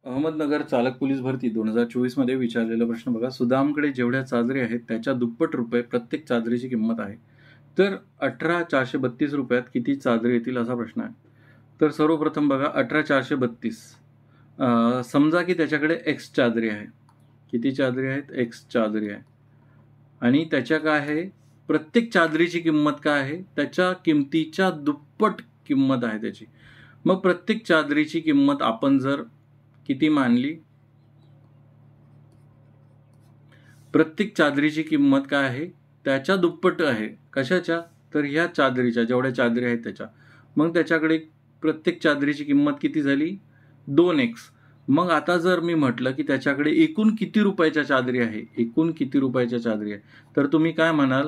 अहमदनगर चालक पोलीस भरती 2024 मध्ये विचारलेला प्रश्न बघा. सुदामकडे जेवढ्या चादरी आहेत त्याच्या दुप्पट रुपये प्रत्येक चादरीची किंमत आहे. तर 18,432 रुपयात किती चादरी येतील असा प्रश्न आहे. तर सर्वप्रथम बघा 18,432 समजा की त्याच्याकडे एक्स चादरी आहे. किती चादरी आहेत? एक्स चादरी आहे. आणि त्याच्या काय आहे? प्रत्येक चादरीची किंमत काय आहे? त्याच्या किमतीच्या दुप्पट किंमत आहे त्याची. मग प्रत्येक चादरीची किंमत आपण जर किती मानली? प्रत्येक चादरीची किंमत काय आहे? त्याच्या दुप्पट आहे. कशाच्या? तर ह्या चादरीच्या, जेवढ्या चादरी आहेत त्याच्या. मग त्याच्याकडे प्रत्येक चादरीची किंमत किती झाली? 2x. मग आता जर मी म्हटलं की त्याच्याकडे एकूण किती रुपयाच्या चादरी आहे? एकूण किती रुपयाच्या चादरी आहे? तर तुम्ही काय म्हणाल?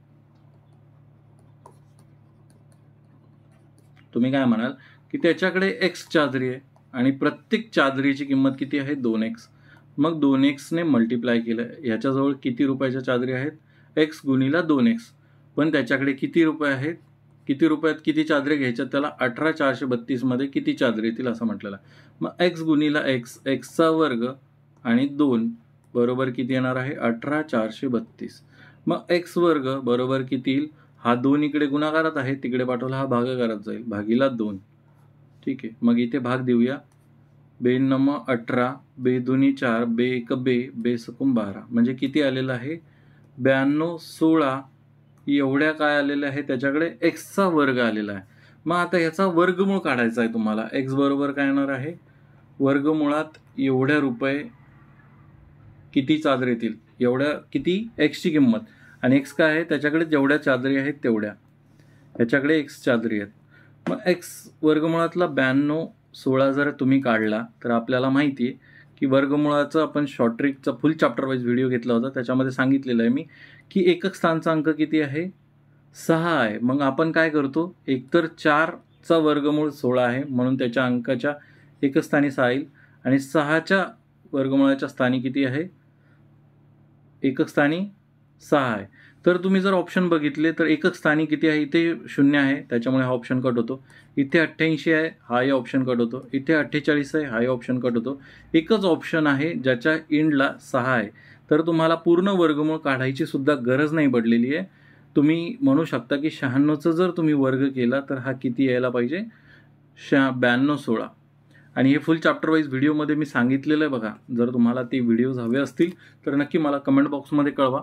तुम्ही काय म्हणाल की त्याच्याकडे x चादरी आहे आणि प्रत्येक चादरीची किंमत किती आहे? 2x. मग 2x ने मल्टिप्लाय केलं. ह्याच्याजवळ किती रुपयाच्या चादरी आहेत? x गुणिला 2x. पण त्याच्याकडे किती रुपये आहेत? किती रुपयात किती चादरी घ्यायच्या? त्याला 18,432 मध्ये किती चादरी येतील असं म्हटलेलं आहे. मग x गुणिला x, x चा वर्ग आणि 2 बरोबर किती येणार आहे? 18,432. मग x वर्ग बरोबर किती येईल? हा 2 इकडे गुणाकारात आहे, तिकडे पाठवला हा भागाकारात जाईल, भागीला 2. ठीक आहे. मग इथे भाग देऊया. 2 18, 2 दुनी 4, 2 1 2, 2 सकून 12. म्हणजे किती आलेलं आहे? 92 16 एवढ्या काय आलेल्या आहे? त्याच्याकडे एक्सचा वर्ग आलेला आहे. मग आता ह्याचा वर्गमूळ काढायचा आहे तुम्हाला. एक्स बरोबर काय येणार आहे? वर्गमुळात एवढ्या रुपये किती चादर येतील? एवढ्या किती? एक्सची किंमत. आणि एक्स काय आहे? त्याच्याकडे जेवढ्या चादरी आहेत तेवढ्या. ह्याच्याकडे एक्स चादरी आहेत. मग एक्स वर्गमुळातला 92 16 जर तुम्ही काढला तर आपल्याला माहिती आहे की वर्गमुळाचं आपण शॉर्ट ट्रिकचा फुल चॅप्टर वाईज व्हिडिओ घेतला होता. त्याच्यामध्ये सांगितलेलं आहे मी की एकक स्थानचा अंक किती आहे? 6 आहे. मग आपण काय करतो? एकतर 4चा वर्गमूळ 16 आहे म्हणून त्याच्या अंकाच्या एकक स्थानी 6 येईल आणि 6च्या वर्गमुळाच्या स्थानी किती आहे? एकक स्थानी 6 आहे. तर तुम्ही जर ऑप्शन बघितले तर एकक स्थानी किती आहे? इथे 0 आहे त्याच्यामुळे हा ऑप्शन कट होतो. इथे 88 आहे, हाही ऑप्शन कट होतो. इथे 48 आहे, हाही ऑप्शन कट होतो. एकच ऑप्शन आहे ज्याच्या एंडला 6 आहे. तर तुम्हाला पूर्ण वर्गमूळ काढायची सुद्धा गरज नाही पडलेली आहे. तुम्ही म्हणू शकता की 96चा जर तुम्ही वर्ग केला तर हा किती यायला पाहिजे? 92 16. आणि हे फुल चॅप्टर वाईज व्हिडिओमध्ये मी सांगितलेलं आहे बघा. जर तुम्हाला ते व्हिडिओज हवे असतील तर नक्की मला कमेंट बॉक्समध्ये कळवा.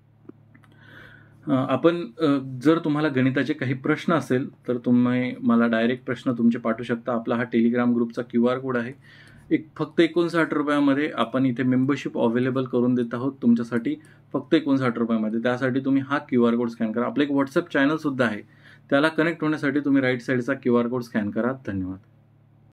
आपण जर तुम्हाला गणिताचे काही प्रश्न असेल तर तुम्ही मला डायरेक्ट प्रश्न तुमचे पाठवू शकता. आपला हा टेलिग्राम ग्रुपचा QR कोड आहे. फक्त 59 रुपयामध्ये आपण इथे मेंबरशिप अवेलेबल करून देत आहोत तुमच्यासाठी, फक्त 59 रुपयामध्ये. त्यासाठी तुम्ही हा QR कोड स्कॅन करा. आपलं एक व्हॉट्सअप चॅनलसुद्धा आहे, त्याला कनेक्ट होण्यासाठी तुम्ही राईट साईडचा QR कोड स्कॅन करा. धन्यवाद.